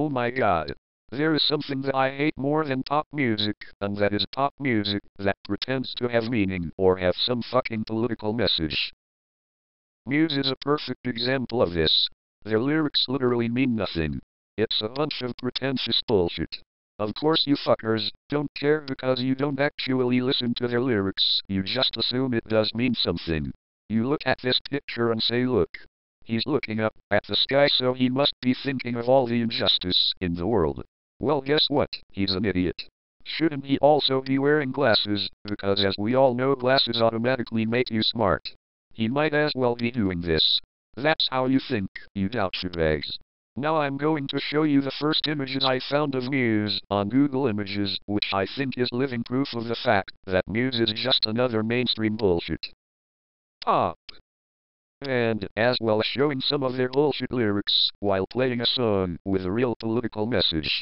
Oh my god. There is something that I hate more than pop music, and that is pop music that pretends to have meaning or have some fucking political message. Muse is a perfect example of this. Their lyrics literally mean nothing. It's a bunch of pretentious bullshit. Of course you fuckers don't care because you don't actually listen to their lyrics, you just assume it does mean something. You look at this picture and say look. He's looking up at the sky, so he must be thinking of all the injustice in the world. Well, guess what? He's an idiot. Shouldn't he also be wearing glasses, because as we all know glasses automatically make you smart. He might as well be doing this. That's how you think, you douchebags. Now I'm going to show you the first images I found of Muse on Google Images, which I think is living proof of the fact that Muse is just another mainstream bullshit. Pop. And as well as showing some of their bullshit lyrics while playing a song with a real political message.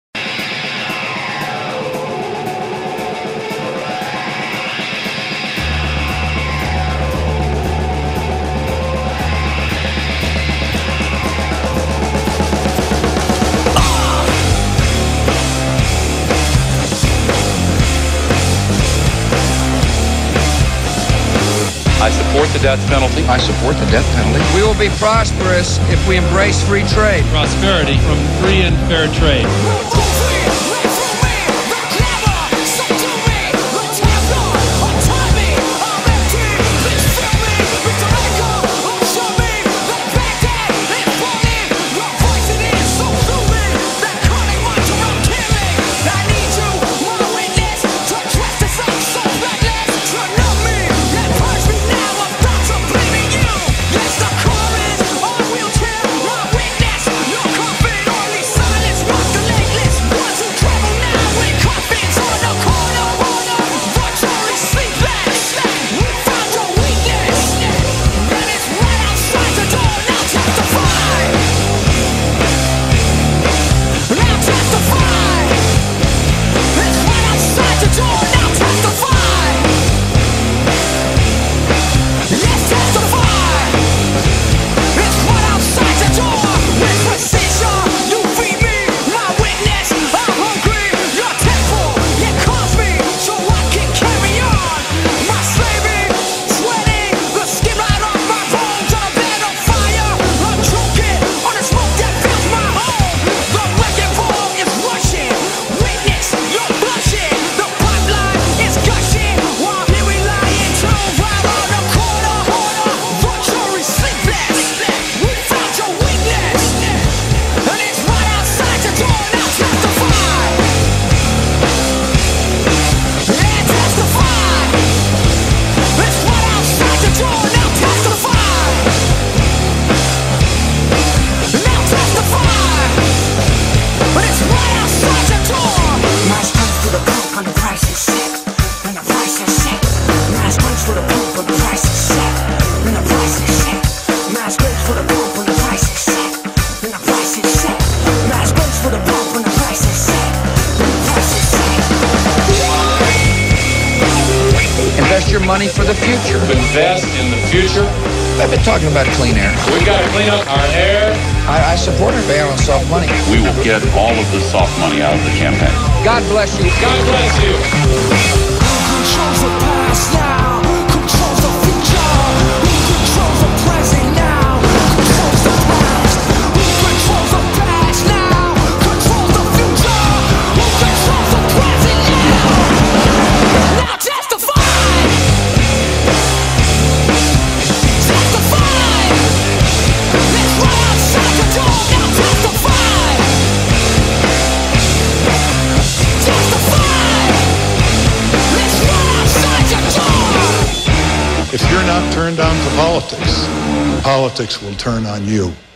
I support the death penalty. I support the death penalty. We will be prosperous if we embrace free trade. Prosperity from free and fair trade. Invest your money for the future. Invest in the future. I've been talking about clean air. We got to clean up our air. I support a ban on soft money. We will get all of the soft money out of the campaign. God bless you. God bless you. Controls the past now, controls the future. Who controls the present now, controls the past. Who controls the past now, controls the future. Who controls the present now? Now testify. Testify. It's right outside the door. Now testify. Testify. It's right outside your door. If you're not turned on to politics, politics will turn on you.